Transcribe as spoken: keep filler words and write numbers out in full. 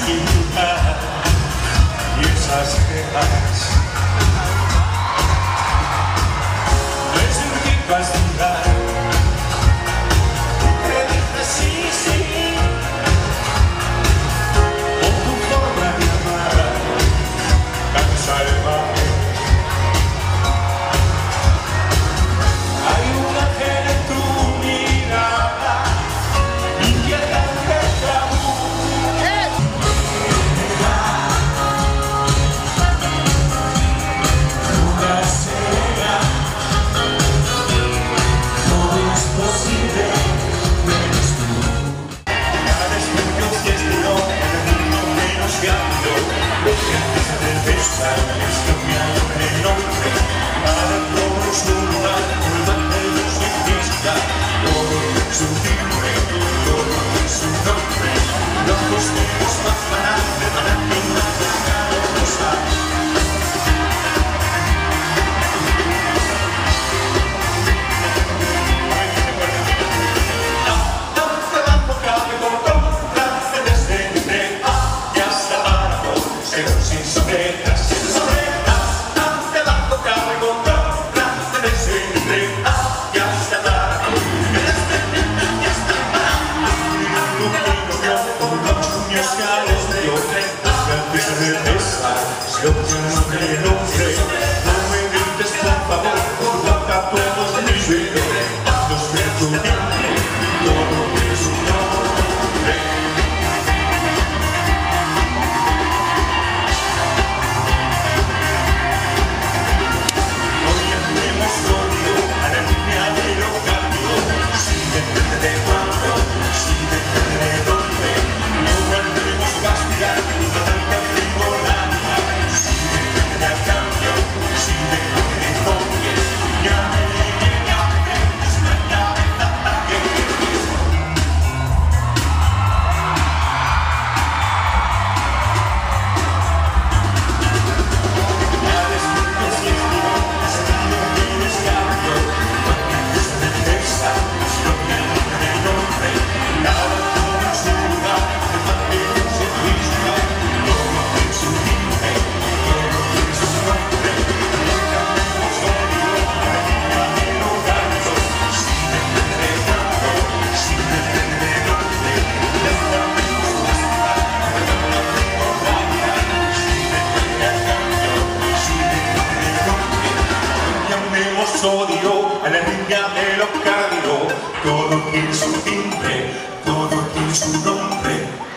cintura y esas cejas. No es un tipo a dudar, te dices sí, sí, por tu forma de amar, tan salvaje. Hay un ángel en tu mirada, inquietante tabú. Nunca será, todo es posible, menos tú. Cada estudio que estudió, el mundo menos gano, lo que antes de besar, esto me abre el nombre, para todos nunca, olvidarte de su vista, todo es su timbre, todo es su nombre, los costeros más baratos, para que no tenga rosa. Sin sombreras, sin sombreras, ante la boca de comprarte de siempre, ya está abajo, ya está abajo. Un niño con los uñas caros de hombre, antes de besar, si obtienes el hombre, no me grites por favor, por boca todos mis videos, los de tu nombre, todo es un nombre. Odio a la niña de los cardios, todo tiene su timbre, todo tiene su nombre.